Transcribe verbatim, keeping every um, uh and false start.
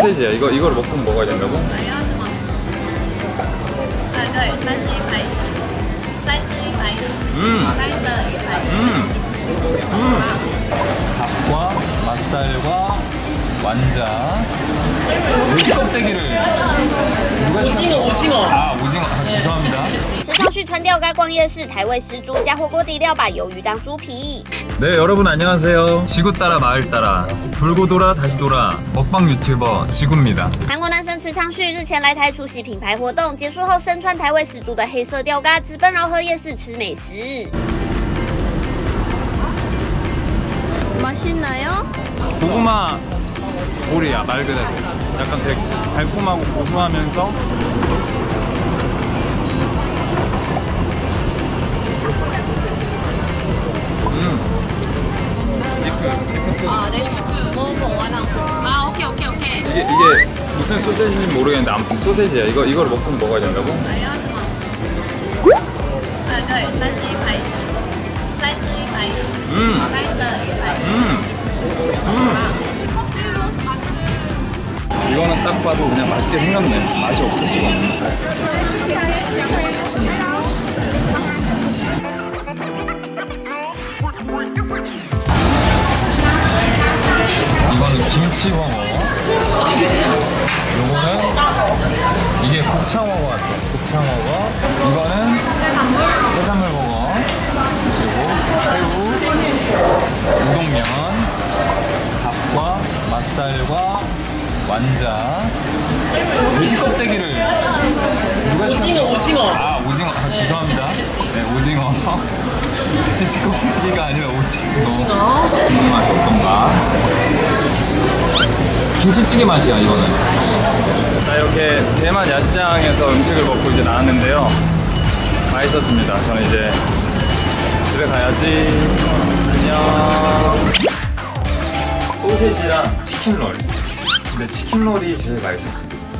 소세지야. 이거 이걸 먹고 먹어야 된다고? 음. 음. 음. 밥과 맛살과 완자. 돼지 껍데기를 누가 오징어 오징어. 아 오징어. 아, 죄송합니다. 时常去川钓该逛夜市，台味十足加火锅底料把鱿鱼当猪皮。 네 여러분 안녕하세요. 지구 따라 마을 따라 돌고 돌아 다시 돌아 먹방 유튜버 지구입니다. 韩国男生池昌旭日前来台出席品牌活动，结束后身穿台味十足的黑色吊嘎，直奔饶河夜市吃美食。 맛있나요? 고구마 볼이야 말 그대로. 약간 되게 달콤하고 고소하면서 아, 네, 치킨 먹어, 완전. 아, 오케이, 오케이, 오케이. 이게 이게 무슨 소세지인지 모르겠는데 아무튼 소세지야. 이거 이걸 먹고 먹어야 된다고? 음. 음. 음. 이거는 딱 봐도 그냥 맛있게 생겼네. 맛이 없을 수가 없네. 이거는 김치황어. 요거는 이게 곱창황어 같아. 곱창황어. 이거는 해산물 버거. 그리고 새우, 우동면, 밥과 맛살과 완자. 돼지 껍데기를 누가 오징어 오징어. 아 오징어. 아, 죄송합니다. 네 오징어. 돼지 껍데기가 아니라 오징어. 오징어. 무슨 맛이 어떤가? 김치찌개 맛이야 이거는. 자 이렇게 대만 야시장에서 음식을 먹고 이제 나왔는데요. 맛있었습니다. 저는 이제 집에 가야지. 안녕. 소세지랑 치킨롤. 근데 치킨롤이 제일 맛있었어요.